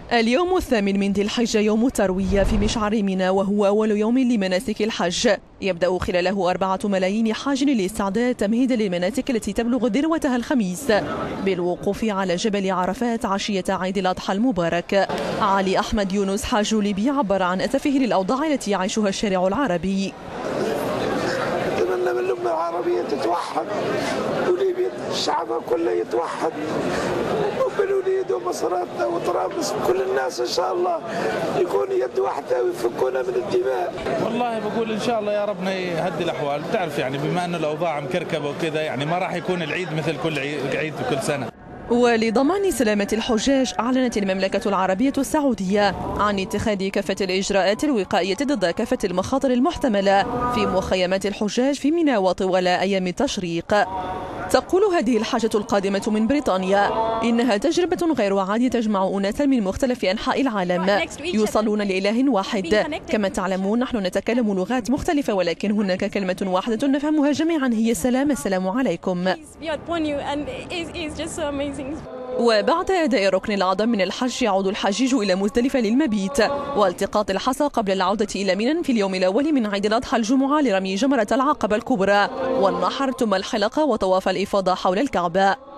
اليوم الثامن من ذي الحجة يوم التروية في مشعر منى، وهو أول يوم لمناسك الحج. يبدأ خلاله 4 ملايين حاج للاستعداد تمهيدا للمناسك التي تبلغ ذروتها الخميس بالوقوف على جبل عرفات عشية عيد الأضحى المبارك. علي أحمد يونس حاج ليبيا عبر عن أسفه للأوضاع التي يعيشها الشارع العربي. أتمنى من الأمة العربية تتوحد وليبيا شعبها كله يتوحد، وبالوليد ومصراتنا وطرابلس كل الناس إن شاء الله يكون يد واحدة ويفكونا من الدماء. والله بقول إن شاء الله يا ربنا يهدي الأحوال. بتعرف يعني بما أنه الأوضاع مكركبة وكذا يعني ما راح يكون العيد مثل كل عيد وكل سنة. ولضمان سلامة الحجاج أعلنت المملكة العربية السعودية عن اتخاذ كافة الإجراءات الوقائية ضد كافة المخاطر المحتملة في مخيمات الحجاج في منى وطوال أيام التشريق. تقول هذه الحاجة القادمة من بريطانيا إنها تجربة غير عادية تجمع أناسا من مختلف أنحاء العالم يوصلون لإله واحد. كما تعلمون نحن نتكلم لغات مختلفة، ولكن هناك كلمة واحدة نفهمها جميعا هي السلام. السلام عليكم. وبعد أداء الركن الأعظم من الحج يعود الحجيج إلى مزدلفة للمبيت والتقاط الحصى قبل العودة إلى منى في اليوم الأول من عيد الأضحى الجمعة لرمي جمرة العقبة الكبرى والنحر ثم الحلقة وطواف الإفاضة حول الكعبة.